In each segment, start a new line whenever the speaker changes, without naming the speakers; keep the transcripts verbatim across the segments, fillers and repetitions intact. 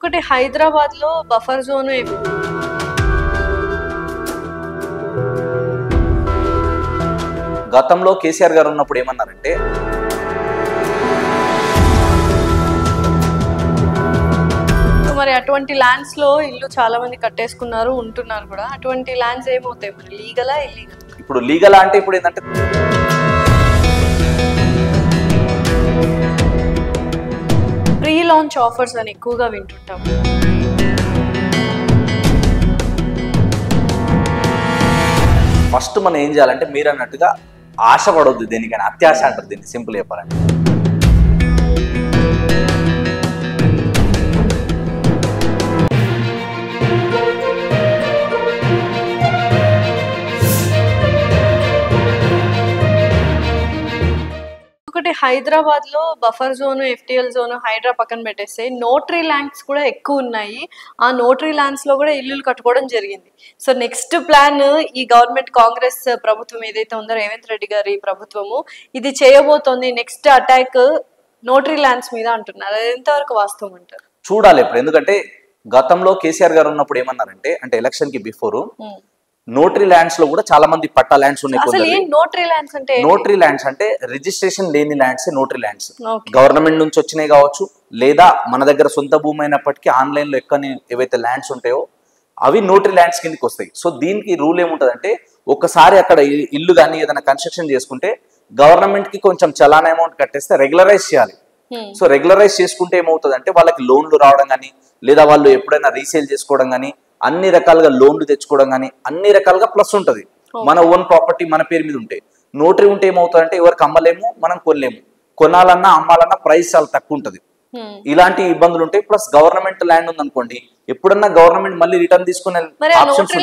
ఇంకొకటి హైదరాబాద్ లో buffer zone
గతంలో కేసీఆర్ గారు ఉన్నప్పుడు ఏమన్నారంటే
మరి అటువంటి ల్యాండ్స్ లో ఇల్లు చాలా మంది కట్టేసుకున్నారు ఉంటున్నారు కూడా. అటువంటి ల్యాండ్స్ ఏమవుతాయి మరి, లీగలా ఇల్లీగల్?
ఇప్పుడు లీగల్ అంటే ఇప్పుడు ఏంటంటే
ప్రీ లాంచ్ ఆఫర్స్ అని ఎక్కువగా వింటుంటాం.
ఫస్ట్ మనం ఏం చేయాలంటే మీరు అన్నట్టుగా ఆశపడవద్దు దేనికైనా, అత్యాశ అంటారు దీన్ని సింపుల్ చెప్పాలంటే.
ఒకటి హైదరాబాద్ లో buffer zone, FTL zone, Hydraa పక్కన పెట్టేస్తే నోటరీ ల్యాండ్స్ కూడా ఎక్కువ ఉన్నాయి. ఆ నోటరీ ల్యాండ్స్ లో కూడా ఇల్లులు కట్టుకోవడం జరిగింది. సో నెక్స్ట్ ప్లాన్ ఈ గవర్నమెంట్, కాంగ్రెస్ ప్రభుత్వం ఏదైతే ఉందో రేవంత్ రెడ్డి గారి ప్రభుత్వము ఇది చేయబోతోంది. నెక్స్ట్ అటాక్ నోటరీ ల్యాండ్స్ మీద అంటున్నారు. అది ఎంతవరకు వాస్తవం అంటారు?
చూడాలి ఇప్పుడు. ఎందుకంటే గతంలో కేసీఆర్ గారు ఉన్నప్పుడు ఏమన్నారంటే, అంటే ఎలక్షన్ కి బిఫోర్ నోటరీ ల్యాండ్స్ లో కూడా చాలా మంది పట్టా ల్యాండ్స్ ఉన్నాయి.
నోటరీ ల్యాండ్స్ అంటే
నోటరీ ల్యాండ్స్ అంటే రిజిస్ట్రేషన్ లేని ల్యాండ్స్ నోటరీ ల్యాండ్స్. గవర్నమెంట్ నుంచి వచ్చినాయి కావచ్చు, లేదా మన దగ్గర సొంత భూమి అయినప్పటికీ ఆన్లైన్ లో ఎక్కని ఏవైతే ల్యాండ్స్ ఉంటాయో అవి నోటరీ ల్యాండ్స్ కిందకి వస్తాయి. సో దీనికి రూల్ ఏముంటదంటే, ఒక్కసారి అక్కడ ఇల్లు కానీ ఏదైనా కన్స్ట్రక్షన్ చేసుకుంటే గవర్నమెంట్ కి కొంచెం చలానా అమౌంట్ కట్టేస్తే రెగ్యులరైజ్ చేయాలి. సో రెగ్యులరైజ్ చేసుకుంటే ఏమవుతుంది అంటే వాళ్ళకి లోన్లు రావడం కానీ, లేదా వాళ్ళు ఎప్పుడైనా రీసేల్ చేసుకోవడం కానీ, అన్ని రకాలుగా లోన్లు తెచ్చుకోవడం కానీ అన్ని రకాలుగా ప్లస్ ఉంటుంది. మన ఓన్ ప్రాపర్టీ మన పేరు మీద ఉంటే, నోటరీ ఉంటే ఏమవుతుందంటే ఎవరికి అమ్మలేము, మనం కొనలేము. కొనాలన్నా అమ్మాలన్నా ప్రైస్ చాలా తక్కువ ఉంటుంది. ఇలాంటి ఇబ్బందులు ఉంటాయి. ప్లస్ గవర్నమెంట్ ల్యాండ్ ఉంది అనుకోండి, ఎప్పుడన్నా గవర్నమెంట్ మళ్ళీ రిటర్న్ తీసుకునే ఆప్షన్స్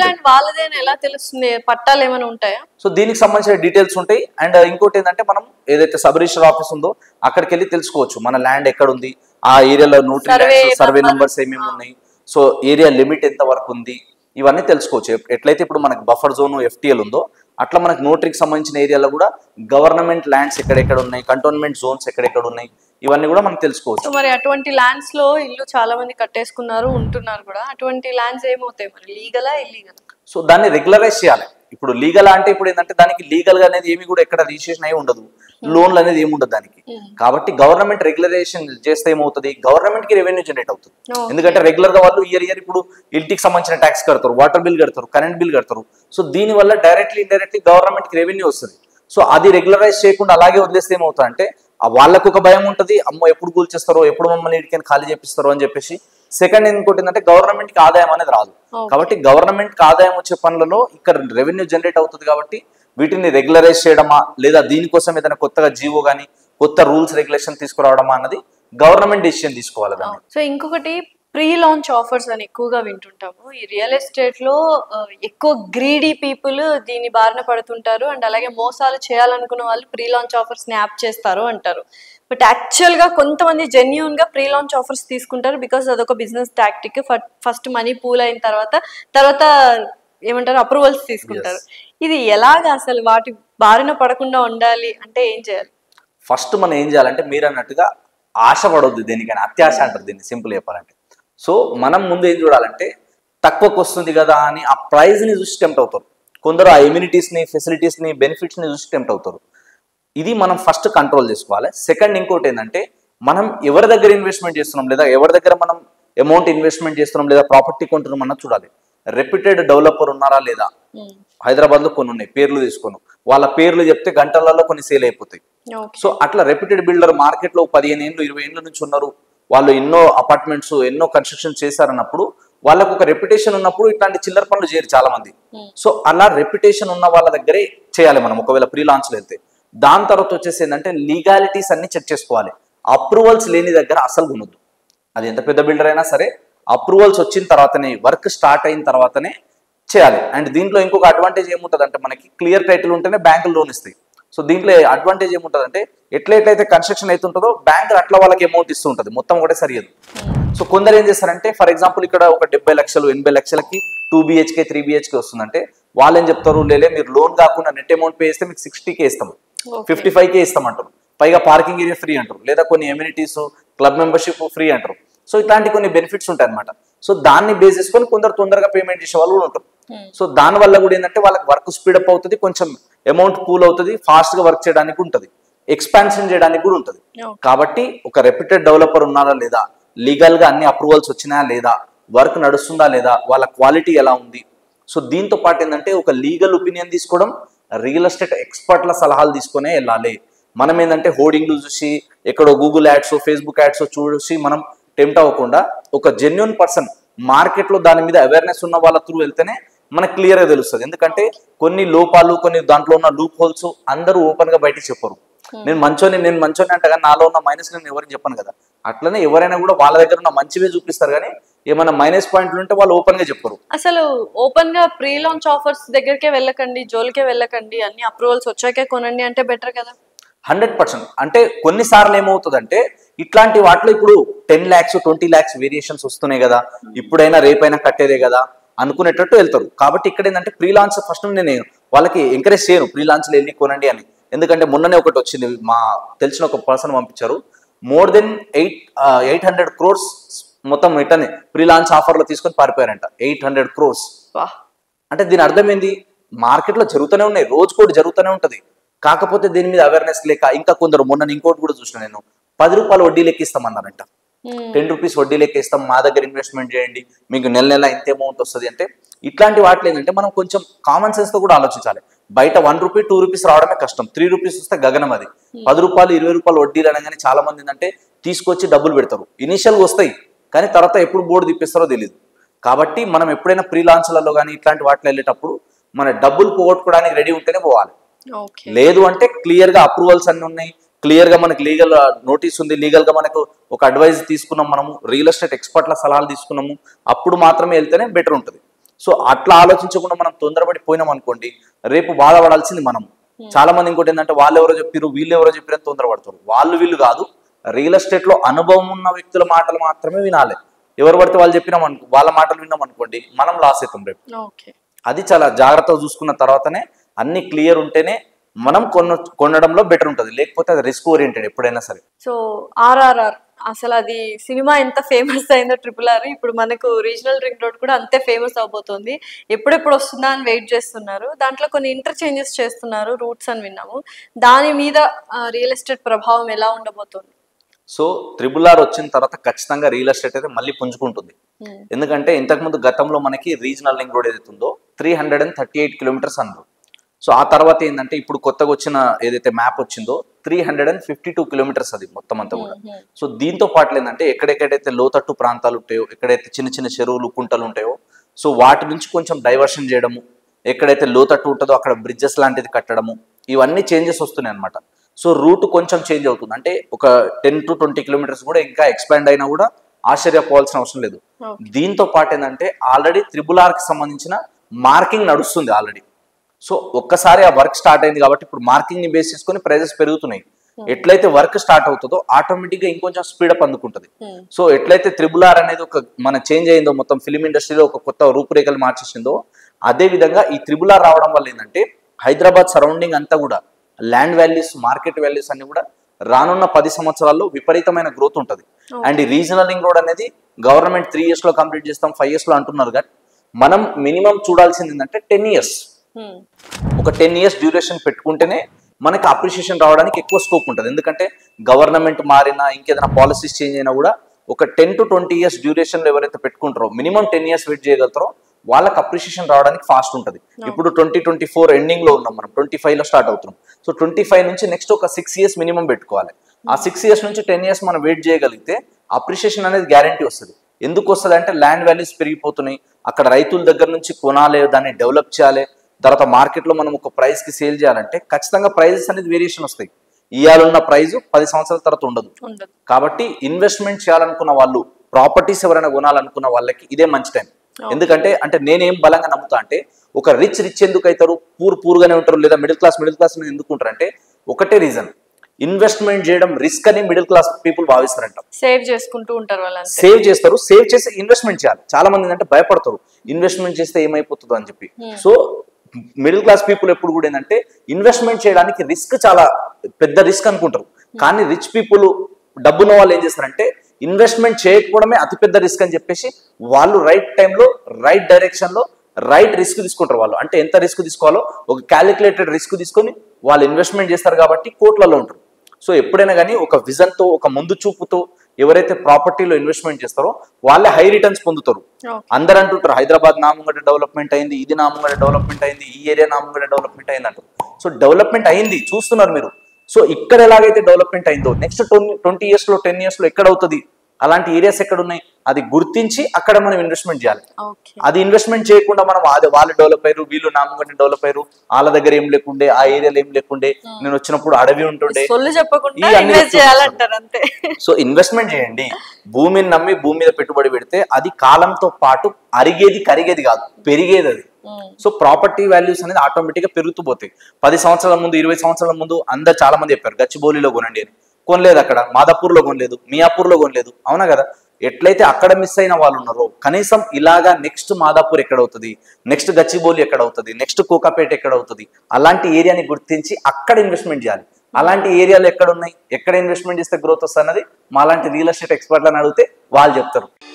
ఉంటాయి. పట్టాలు ఏమైనా ఉంటాయా?
సో దీనికి సంబంధించిన డీటెయిల్స్ ఉంటాయి. అండ్ ఇంకోటి ఏంటంటే, మనం ఏదైతే సబ్ రిజిస్టర్ ఆఫీస్ ఉందో అక్కడికి వెళ్ళి తెలుసుకోవచ్చు మన ల్యాండ్ ఎక్కడ ఉంది, ఆ ఏరియాలో నోటరీ సర్వే నంబర్స్ ఏమేమి ఉన్నాయి, సో ఏరియా లిమిట్ ఎంత వరకు ఉంది, ఇవన్నీ తెలుసుకోవచ్చు. ఎట్లయితే ఇప్పుడు మనకి బఫర్ జోన్, ఎఫ్టిఎల్ ఉందో అట్లా మనకి నోటరీకి సంబంధించిన ఏరియాలో కూడా గవర్నమెంట్ ల్యాండ్స్ ఎక్కడెక్కడ ఉన్నాయి, కంటోన్మెంట్ జోన్స్ ఎక్కడెక్కడ ఉన్నాయి, ఇవన్నీ కూడా మనం తెలుసుకోవచ్చు.
మరి అటువంటి ల్యాండ్స్ లో ఇల్లు చాలా మంది కట్టేసుకున్నారు ఉంటున్నారు కూడా. అటువంటి ల్యాండ్స్ ఏమవుతాయి మరి, లీగలా ఇల్లీగల్?
సో దాన్ని రెగ్యులరైజ్ చేయాలి. ఇప్పుడు లీగల్ అంటే ఇప్పుడు ఏంటంటే దానికి లీగల్ గా అనేది ఏమి కూడా ఎక్కడ రిజిస్ట్రేషన్ అయి ఉండదు, లోన్లు అనేది ఏమి ఉండదు దానికి. కాబట్టి గవర్నమెంట్ రెగ్యులరేషన్ చేస్తే ఏమవుతుంది, గవర్నమెంట్ కి రెవెన్యూ జనరేట్ అవుతుంది. ఎందుకంటే రెగ్యులర్ గా వాళ్ళు ఇయర్ ఇయర్ ఇప్పుడు ఇంటికి సంబంధించిన ట్యాక్స్ కడతారు, వాటర్ బిల్ కడతారు, కరెంట్ బిల్ కడతారు. సో దీని వల్ల డైరెక్ట్లీ ఇండైరెక్ట్లీ గవర్నమెంట్ కి రెవెన్యూ వస్తుంది. సో అది రెగ్యులరైజ్ చేయకుండా అలాగే వదిలేస్తే ఏమవుతుంది అంటే, వాళ్ళకు ఒక భయం ఉంటుంది, అమ్మో ఎప్పుడు కూల్చేస్తారో, ఎప్పుడు మమ్మల్ని ఇంటికి ఖాళీ చేపిస్తారో అని చెప్పేసి. సెకండ్ ఇంకోటి ఏంటంటే, గవర్నమెంట్ కి ఆదాయం అనేది రాదు. కాబట్టి గవర్నమెంట్ కి ఆదాయం వచ్చే పనులలో ఇక్కడ రెవెన్యూ జనరేట్ అవుతుంది. కాబట్టి వీటిని రెగ్యులరైజ్ చేయడమా, లేదా దీనికోసం ఏదైనా కొత్తగా జీవో కానీ కొత్త రూల్స్ రెగ్యులేషన్ తీసుకురావడమా అన్నది గవర్నమెంట్ డిసిషన్ తీసుకోవాలి దాన్ని.
సో ఇంకొకటి ప్రీ లాంచ్ ఆఫర్స్ అని ఎక్కువగా వింటుంటాము. ఈ రియల్ ఎస్టేట్ లో ఎక్కువ గ్రీడీ పీపుల్ దీని బారిన పడుతుంటారు. అండ్ అలాగే మోసాలు చేయాలనుకున్న వాళ్ళు ప్రీ లాంచ్ ఆఫర్స్ ని యాప్ చేస్తారు అంటారు. బట్ యాక్చువల్ గా కొంతమంది జెన్యూన్ గా ప్రీ లాంచ్ ఆఫర్స్ తీసుకుంటారు, బికాస్ అదొక business tactic. First money pool అయిన తర్వాత తర్వాత ఏమంటారు అప్రూవల్స్ తీసుకుంటారు. ఇది ఎలాగా అసలు వాటి బారిన పడకుండా ఉండాలి అంటే ఏం చేయాలి?
ఫస్ట్ మనం ఏం చేయాలంటే మీరు అన్నట్టుగా ఆశపడవద్దు దేనికైనా, అత్యాశ అంటారు దీన్ని సింపుల్ చెప్పాలంటే. సో మనం ముందు ఏం చూడాలంటే, తక్కువకు వస్తుంది కదా అని ఆ ప్రైజ్ ని చూసి టెంప్ట్ అవుతారు కొందరు, ఆ ఎమ్యూనిటీస్ ని, ఫెసిలిటీస్ ని, బెనిఫిట్స్ ని చూసి టెంప్ట్ అవుతారు. ఇది మనం ఫస్ట్ కంట్రోల్ చేసుకోవాలి. సెకండ్ ఇంకోటి ఏంటంటే, మనం ఎవరి దగ్గర ఇన్వెస్ట్మెంట్ చేస్తున్నాం, లేదా ఎవరి దగ్గర మనం అమౌంట్ ఇన్వెస్ట్మెంట్ చేస్తున్నాం, లేదా ప్రాపర్టీ కొంటున్నాం అన్నది చూడాలి. రెప్యూటెడ్ డెవలపర్ ఉన్నారా లేదా? హైదరాబాద్ లో కొన్ని ఉన్నాయి, పేర్లు తీసుకున్నాం, వాళ్ళ పేర్లు చెప్తే గంటలలో కొన్ని సేల్ అయిపోతాయి. సో అట్లా రెప్యూటెడ్ బిల్డర్ మార్కెట్ లో పదిహేను ఏళ్ళు ఇరవై ఏళ్ళ నుంచి ఉన్నారు, వాళ్ళు ఎన్నో అపార్ట్మెంట్స్ ఎన్నో కన్స్ట్రక్షన్ చేశారన్నప్పుడు వాళ్ళకు ఒక రెప్యుటేషన్ ఉన్నప్పుడు ఇట్లాంటి చిల్లర పనులు చేయరు చాలా మంది. సో అలా రెప్యుటేషన్ ఉన్న వాళ్ళ దగ్గరే చేయాలి మనం ఒకవేళ ప్రీ లాంచ్ లో వెళ్తే. దాని తర్వాత వచ్చేసి ఏంటంటే, లీగాలిటీస్ అన్ని చెక్ చేసుకోవాలి. అప్రూవల్స్ లేని దగ్గర అసలు కొనొద్దు. అది ఎంత పెద్ద బిల్డర్ అయినా సరే అప్రూవల్స్ వచ్చిన తర్వాతనే, వర్క్ స్టార్ట్ అయిన తర్వాతనే చేయాలి. అండ్ దీంట్లో ఇంకొక అడ్వాంటేజ్ ఏముంటుంది అంటే, మనకి క్లియర్ టైటిల్ ఉంటేనే బ్యాంకులు లోన్ ఇస్తాయి. సో దీంట్లో అడ్వాంటేజ్ ఏముంటుంది అంటే, ఎట్లయితే కన్స్ట్రక్షన్ అవుతుంటుందో బ్యాంక్ అట్లా వాళ్ళకి అమౌంట్ ఇస్తూ ఉంటుంది, మొత్తం ఒకటే సరియదు. సో కొందరు ఏం చేస్తారంటే, ఫర్ ఎగ్జాంపుల్ ఇక్కడ ఒక డెబ్బై లక్షలు ఎనభై లక్షలకి టూ బిహెచ్కే త్రీ బిహెచ్కే వస్తుందంటే వాళ్ళు ఏం చెప్తారు, లేలే మీరు లోన్ కాకుండా నెట్ అమౌంట్ పే చేస్తే మీకు సిక్స్టీకే ఇస్తాం, ఫిఫ్టీ ఫైవ్ కే ఇస్తామంటారు, పైగా పార్కింగ్ ఏరియా ఫ్రీ అంటారు, లేదా కొన్ని ఎమ్యూనిటీస్ క్లబ్ మెంబర్షిప్ ఫ్రీ అంటారు. సో ఇట్లాంటి కొన్ని బెనిఫిట్స్ ఉంటాయి అనమాట. సో దాన్ని బేస్ చేసుకొని కొందరు తొందరగా పేమెంట్ చేసే వాళ్ళు కూడా ఉంటారు. సో దాని వల్ల కూడా ఏంటంటే వాళ్ళకి వర్క్ స్పీడప్ అవుతుంది, కొంచెం అమౌంట్ పూల్ అవుతుంది, ఫాస్ట్ గా వర్క్ చేయడానికి ఉంటుంది, ఎక్స్పాన్షన్ చేయడానికి కూడా ఉంటుంది. కాబట్టి ఒక రెప్యూటెడ్ డెవలపర్ ఉన్నారా లేదా, లీగల్ గా అన్ని అప్రూవల్స్ వచ్చినాయా లేదా, వర్క్ నడుస్తుందా లేదా, వాళ్ళ క్వాలిటీ ఎలా ఉంది. సో దీంతో పాటు ఏంటంటే ఒక లీగల్ ఒపీనియన్ తీసుకోవడం, రియల్ ఎస్టేట్ ఎక్స్పర్ట్ల సలహాలు తీసుకునే వెళ్ళాలి. మనం ఏంటంటే హోర్డింగ్లు చూసి ఎక్కడో గూగుల్ యాడ్స్ ఫేస్బుక్ యాడ్స్ చూసి మనం టెంప్ట్ అవ్వకుండా ఒక జెన్యున్ పర్సన్ మార్కెట్ లో దాని మీద అవేర్నెస్ ఉన్న వాళ్ళ త్రూ వెళ్తేనే మనకు క్లియర్ గా తెలుస్తుంది. ఎందుకంటే కొన్ని లోపాలు, కొన్ని దాంట్లో ఉన్న లూప్ హోల్స్ అందరూ ఓపెన్ గా బయటకు చెప్పరు. నేను మంచోని నేను మంచోని అంటే కానీ నాలో ఉన్న మైనస్ నేను ఎవరికి చెప్పను కదా. అట్లనే ఎవరైనా కూడా వాళ్ళ దగ్గర ఉన్న మంచివే చూపిస్తారు, కానీ ఏమైనా మైనస్ పాయింట్లు ఉంటే వాళ్ళు ఓపెన్ గా చెప్పరు.
అసలు ఓపెన్ గా ప్రీ లాంచ్ ఆఫర్స్ దగ్గరకే వెళ్ళకండి, జోలికే వెళ్ళకండి, అన్ని అప్రూవల్స్ వచ్చాకే కొనండి అంటే బెటర్ కదా.
హండ్రెడ్ పర్సెంట్ అంటే కొన్నిసార్లు ఏమవుతుందంటే ఇట్లాంటి వాటిలో ఇప్పుడు ten lakhs twenty lakhs variations వస్తున్నాయి కదా, ఇప్పుడైనా రేపైనా కట్టేదే కదా అనుకునేటట్టు వెళ్తారు. కాబట్టి ఇక్కడ ఏంటంటే ప్రీ లాంచ్ ఫస్ట్ నేను వాళ్ళకి ఎంకరేజ్ చేయను ప్రీ లాంచ్లో వెళ్ళి కొనండి అని. ఎందుకంటే మొన్ననే ఒకటి వచ్చింది, మా తెలిసిన ఒక పర్సన్ పంపించారు, more than eight eight hundred crores మొత్తం రిటర్న్ ప్రీ లాంచ్ ఆఫర్ లో తీసుకొని పారిపోయారంట. ఎయిట్ హండ్రెడ్ క్రోర్స్ అంటే దీని అర్థం ఏంది, మార్కెట్ లో జరుగుతూనే ఉన్నాయి, రోజు కూడా జరుగుతూనే ఉంటది. కాకపోతే దీని మీద అవేర్నెస్ లేక ఇంకా కొందరు, మొన్న ఇంకోటి కూడా చూసిన నేను, పది రూపాయలు వడ్డీ లెక్కిస్తామన్నారంట. టెన్ రూపీస్ వడ్డీ లెక్కిస్తాం, మా దగ్గర ఇన్వెస్ట్మెంట్ చేయండి, మీకు నెల నెల ఇంత అమౌంట్ వస్తుంది అంటే. ఇట్లాంటి వాటిలో ఏంటంటే మనం కొంచెం కామన్ సెన్స్ తో కూడా ఆలోచించాలి. బయట వన్ రూపీ టూ రూపీస్ రావడమే కష్టం, త్రీ రూపీస్ వస్తే గగనం. అది పది రూపాయలు ఇరవై రూపాయలు వడ్డీలు అనగానే చాలా మంది ఏంటంటే తీసుకొచ్చి డబ్బులు పెడతారు. ఇనిషియల్గా వస్తాయి, కానీ తర్వాత ఎప్పుడు బోర్డు తిప్పిస్తారో తెలియదు. కాబట్టి మనం ఎప్పుడైనా ప్రీ లాంచ్లలో కానీ ఇట్లాంటి వాటిలో వెళ్ళేటప్పుడు మన డబ్బులు పోగొట్టుకోవడానికి రెడీ ఉంటేనే పోవాలి. లేదు అంటే క్లియర్ గా అప్రూవల్స్ అన్ని ఉన్నాయి, క్లియర్ గా మనకి లీగల్ నోటీస్ ఉంది, లీగల్ గా మనకు ఒక అడ్వైజ్ తీసుకున్నాం, మనము రియల్ ఎస్టేట్ ఎక్స్పర్ట్ల సలహాలు తీసుకున్నాము, అప్పుడు మాత్రమే వెళ్తేనే బెటర్ ఉంటుంది. సో అట్లా ఆలోచించకుండా మనం తొందరపడి పోయినాం అనుకోండి, రేపు బాధపడాల్సింది మనం. చాలా మంది ఇంకోటి ఏంటంటే వాళ్ళు ఎవరో చెప్పారు వీళ్ళు ఎవరో చెప్పారని తొందరపడతారు. వాళ్ళు వీళ్ళు కాదు, రియల్ ఎస్టేట్ లో అనుభవం ఉన్న వ్యక్తుల మాటలు మాత్రమే వినాలి. ఎవరు పడితే వాళ్ళు చెప్పినాం అనుకో, వాళ్ళ మాటలు విన్నాం అనుకోండి, మనం లాస్ అవుతాం రేపు. అది చాలా జాగ్రత్తగా చూసుకున్న తర్వాతనే, అన్ని క్లియర్ ఉంటేనే మనం కొన కొనడంలో బెటర్ ఉంటుంది. లేకపోతే అది రిస్క్ ఓరియంటెడ్ ఎప్పుడైనా సరే.
సో ఆర్ఆర్ఆర్ అసలు అది సినిమా ఎంత ఫేమస్ అయిందో, ట్రిపుల్ ఆర్, ఇప్పుడు మనకు రీజనల్ రింగ్ రోడ్ కూడా అంతే ఫేమస్ అవబోతుంది. ఎప్పుడెప్పుడు వస్తుందా అని వెయిట్ చేస్తున్నారు. దాంట్లో కొన్ని ఇంటర్చేంజెస్ చేస్తున్నారు, రూట్స్ అని విన్నాము. దాని మీద రియల్ ఎస్టేట్ ప్రభావం ఎలా ఉండబోతుంది?
సో త్రిబుల్ ఆర్ వచ్చిన తర్వాత ఖచ్చితంగా రియల్ ఎస్టేట్ అయితే మళ్ళీ పుంజుకుంటుంది. ఎందుకంటే ఇంతకుముందు గతంలో మనకి రీజనల్ రింగ్ రోడ్ ఏదైతే ఉందో three hundred and thirty eight kilometres అన్నారు. సో ఆ తర్వాత ఏంటంటే ఇప్పుడు కొత్తగా వచ్చిన ఏదైతే మ్యాప్ వచ్చిందో three hundred and fifty two kilometres అది మొత్తం అంతా కూడా. సో దీంతో పాటు ఏంటంటే ఎక్కడెక్కడైతే లోతట్టు ప్రాంతాలు ఉంటాయో, ఎక్కడైతే చిన్న చిన్న చెరువులు కుంటలు ఉంటాయో, సో వాటి నుంచి కొంచెం డైవర్షన్ చేయడము, ఎక్కడైతే లోతట్టు ఉంటుందో అక్కడ బ్రిడ్జెస్ లాంటిది కట్టడము, ఇవన్నీ చేంజెస్ వస్తున్నాయి అనమాట. సో రూట్ కొంచెం చేంజ్ అవుతుంది, అంటే ఒక టెన్ టు ట్వంటీ కిలోమీటర్స్ కూడా ఇంకా ఎక్స్పాండ్ అయినా కూడా ఆశ్చర్యపోవాల్సిన అవసరం లేదు. దీంతో పాటు ఏంటంటే ఆల్రెడీ త్రిబుల్ ఆర్ కి సంబంధించిన మార్కింగ్ నడుస్తుంది ఆల్రెడీ. సో ఒక్కసారి ఆ వర్క్ స్టార్ట్ అయింది కాబట్టి ఇప్పుడు మార్కింగ్ ని బేస్ చేసుకొని ప్రైజెస్ పెరుగుతున్నాయి. ఎట్లయితే వర్క్ స్టార్ట్ అవుతుందో ఆటోమేటిక్ గా ఇంకొంచెం స్పీడప్ అందుకుంటుంది. సో ఎట్లయితే త్రిబుల్ ఆర్ అనేది ఒక మన చేంజ్ అయిందో, మొత్తం ఫిలిం ఇండస్ట్రీలో ఒక కొత్త రూపురేఖలు మార్చేసిందో, అదే విధంగా ఈ త్రిబుల్ ఆర్ రావడం వల్ల ఏంటంటే హైదరాబాద్ సరౌండింగ్ అంతా కూడా ల్యాండ్ వాల్యూస్, మార్కెట్ వాల్యూస్ అన్ని కూడా రానున్న పది సంవత్సరాల్లో విపరీతమైన గ్రోత్ ఉంటుంది. అండ్ ఈ రీజనల్ రింగ్ రోడ్ అనేది గవర్నమెంట్ త్రీ ఇయర్స్ లో కంప్లీట్ చేస్తాం, ఫైవ్ ఇయర్స్ లో అంటున్నారు. కానీ మనం మినిమం చూడాల్సింది ఏంటంటే టెన్ ఇయర్స్ ఒక టెన్ ఇయర్స్ డ్యూరేషన్ పెట్టుకుంటేనే మనకి అప్రిషియేషన్ రావడానికి ఎక్కువ స్కోప్ ఉంటుంది. ఎందుకంటే గవర్నమెంట్ మారినా, ఇంకేదైనా పాలసీస్ చేంజ్ అయినా కూడా ఒక టెన్ టు ట్వంటీ ఇయర్స్ డ్యూరేషన్లో ఎవరైతే పెట్టుకుంటారో, మినిమం టెన్ ఇయర్స్ వెయిట్ చేయగలుగుతారో వాళ్ళకి అప్రిషియేషన్ రావడానికి ఫాస్ట్ ఉంటుంది. ఇప్పుడు ట్వంటీ ట్వంటీ ఫోర్ ఎండింగ్ లో ఉన్నాం, మనం ట్వంటీ ఫైవ్ లో స్టార్ట్ అవుతున్నాం. సో ట్వంటీ ఫైవ్ నుంచి నెక్స్ట్ ఒక సిక్స్ ఇయర్స్ మినిమం పెట్టుకోవాలి. ఆ సిక్స్ ఇయర్స్ నుంచి టెన్ ఇయర్స్ మనం వెయిట్ చేయగలిగితే అప్రిషియేషన్ అనేది గ్యారంటీ వస్తుంది. ఎందుకు వస్తుంది అంటే ల్యాండ్ వాల్యూస్ పెరిగిపోతున్నాయి, అక్కడ రైతుల దగ్గర నుంచి కొనాలి, దాన్ని డెవలప్ చేయాలి, తర్వాత మార్కెట్లో మనం ఒక ప్రైస్ కి సేల్ చేయాలంటే ఖచ్చితంగా ప్రైజెస్ అనేది వేరియేషన్ వస్తాయి. ఇవాళ ప్రైస్ పది సంవత్సరాల తర్వాత ఉండదు. కాబట్టి ఇన్వెస్ట్మెంట్ చేయాలనుకున్న వాళ్ళు, ప్రాపర్టీస్ ఎవరైనా కొనాలనుకున్న వాళ్ళకి ఇదే మంచి టైం. ఎందుకంటే అంటే నేనేం బలంగా నమ్ముతా అంటే ఒక రిచ్ రిచ్ ఎందుకు అవుతారు, పూర్ పూర్గానే ఉంటారు, లేదా మిడిల్ క్లాస్ మిడిల్ క్లాస్ ఎందుకు ఉంటారు అంటే ఒకటే రీజన్, ఇన్వెస్ట్మెంట్ చేయడం రిస్క్ అని మిడిల్ క్లాస్ పీపుల్ భావిస్తారంట.
సేవ్ చేసుకుంటూ ఉంటారు, వాళ్ళు
సేవ్ చేస్తారు, సేవ్ చేసి ఇన్వెస్ట్మెంట్ చేయాలి. చాలా మంది ఏంటంటే భయపడతారు ఇన్వెస్ట్మెంట్ చేస్తే ఏమైపోతుందో అని చెప్పి. సో మిడిల్ క్లాస్ పీపుల్ ఎప్పుడు కూడా ఏంటంటే ఇన్వెస్ట్మెంట్ చేయడానికి రిస్క్ చాలా పెద్ద రిస్క్ అనుకుంటారు. కానీ రిచ్ పీపుల్, డబ్బున్న వాళ్ళు ఏం చేస్తారంటే ఇన్వెస్ట్మెంట్ చేయకపోవడమే అతిపెద్ద రిస్క్ అని చెప్పేసి వాళ్ళు రైట్ టైంలో రైట్ డైరెక్షన్లో రైట్ రిస్క్ తీసుకుంటారు. వాళ్ళు అంటే ఎంత రిస్క్ తీసుకోవాలో ఒక క్యాలిక్యులేటెడ్ రిస్క్ తీసుకొని వాళ్ళు ఇన్వెస్ట్మెంట్ చేస్తారు కాబట్టి కోట్లలో ఉంటారు. సో ఎప్పుడైనా కానీ ఒక విజన్తో ఒక ముందు చూపుతో ఎవరైతే ప్రాపర్టీలో ఇన్వెస్ట్మెంట్ చేస్తారో వాళ్ళే హై రిటర్న్స్ పొందుతారు. అందరు అంటుంటారు హైదరాబాద్ నామంగడ డెవలప్మెంట్ అయింది, ఇది నామంగడ డెవలప్మెంట్ అయింది, ఈ ఏరియా నామంగడ డెవలప్మెంట్ అయింది అంటారు. సో డెవలప్మెంట్ అయింది చూస్తున్నారు మీరు. సో ఇక్కడ ఎలాగైతే డెవలప్మెంట్ అయిందో నెక్స్ట్ ట్వంటీ ట్వంటీ ఇయర్స్ లో టెన్ ఇయర్స్ లో ఎక్కడ అవుతుంది, అలాంటి ఏరియాస్ ఎక్కడ ఉన్నాయి అది గుర్తించి అక్కడ మనం ఇన్వెస్ట్మెంట్ చేయాలి. అది ఇన్వెస్ట్మెంట్ చేయకుండా మనం అదే వాళ్ళు డెవలప్ అయ్యారు, వీళ్ళు నామంగడ్డ డెవలప్ అయ్యారు, వాళ్ళ దగ్గర ఏం లేకుండే, ఆ ఏరియాలో ఏం లేకుండే, నేను వచ్చినప్పుడు అడవి ఉంటుండే, సో ఇన్వెస్ట్మెంట్ చేయండి. భూమిని నమ్మి భూమి మీద పెట్టుబడి పెడితే అది కాలంతో పాటు అరిగేది కరిగేది కాదు, పెరిగేది అది. సో ప్రాపర్టీ వాల్యూస్ అనేది ఆటోమేటిక్ గా పెరుగుతూ పోతాయి. పది సంవత్సరాల ముందు ఇరవై సంవత్సరాల ముందు అందరు చాలా మంది చెప్పారు గచ్చిబౌలిలో కొనండి అని, కొనలేదు. అక్కడ మాదాపూర్లో కొనలేదు, మియాపూర్లో కొనలేదు, అవునా కదా. ఎట్లయితే అక్కడ మిస్ అయిన వాళ్ళు ఉన్నారో కనీసం ఇలాగా నెక్స్ట్ మాదాపూర్ ఎక్కడ అవుతుంది, నెక్స్ట్ గచ్చిబౌలి ఎక్కడ అవుతుంది, నెక్స్ట్ కోకాపేట ఎక్కడ అవుతుంది, అలాంటి ఏరియాని గుర్తించి అక్కడ ఇన్వెస్ట్మెంట్ చేయాలి. అలాంటి ఏరియాలు ఎక్కడ ఉన్నాయి, ఎక్కడ ఇన్వెస్ట్మెంట్ చేస్తే గ్రోత్ వస్తుంది అన్నది మాలాంటి రియల్ ఎస్టేట్ ఎక్స్పర్ట్లను అడిగితే వాళ్ళు చెప్తారు.